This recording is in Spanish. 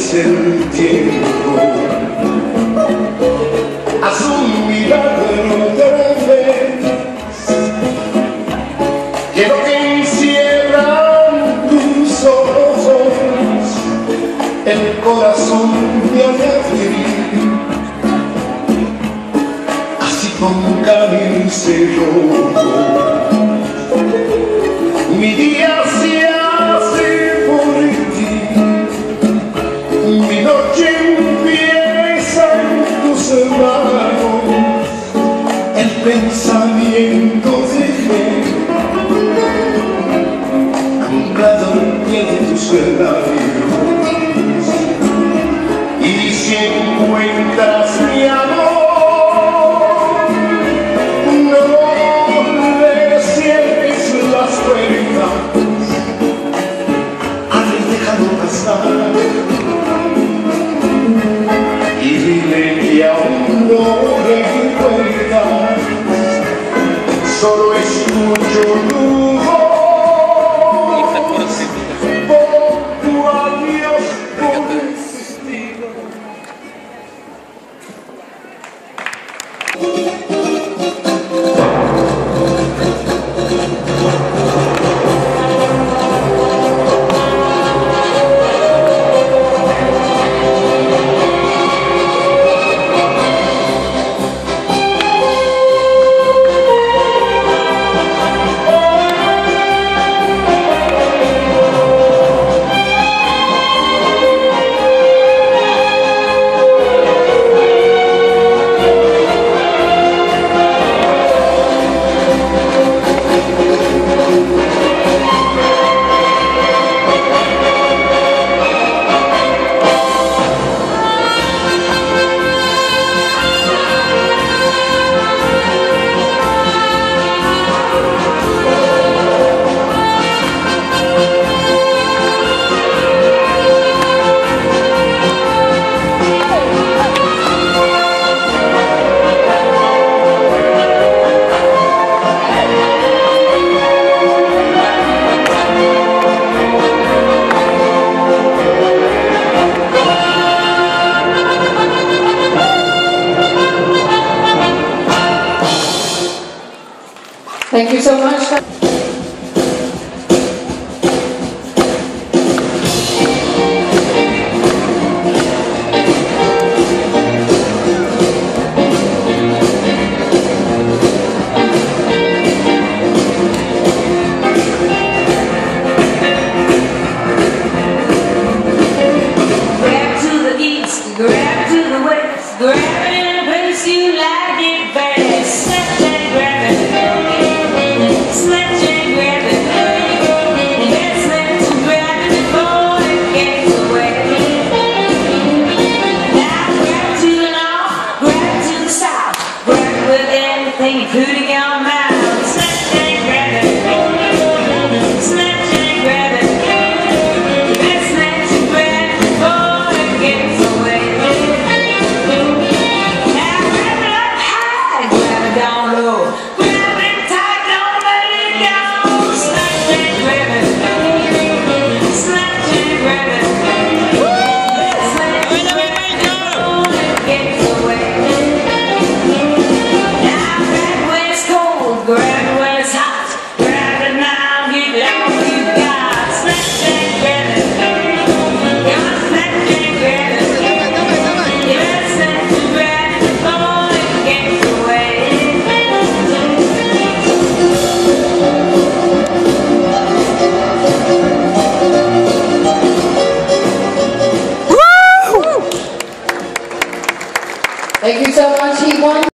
vence el tiempo, haz un milagro otra vez, que lo que encierran tus ojos, el corazón me hace abrir, así con camice rojo. Mi día se hace por ti, mi noche empieza en tus manos, el pensamiento dejé anclado al pie de tus labios. Y si encuentras mi amor, y dile que aún no recuerdas, solo escucho tu voz por tu adiós, por insistir. Thank you so much. Grab to the east, grab to the west, grab it in a place you like it best. Snatch and grab it. Snatch and grab it. Yes, snatch and grab it before it gets away. Now grab to the north, grab to the south, grab with everything you put in your mouth. Snatch and grab it. Snatch and grab it. Yes, snatch and grab it before it gets away. Now grab it up high, grab it down low. Thank you so much. He won.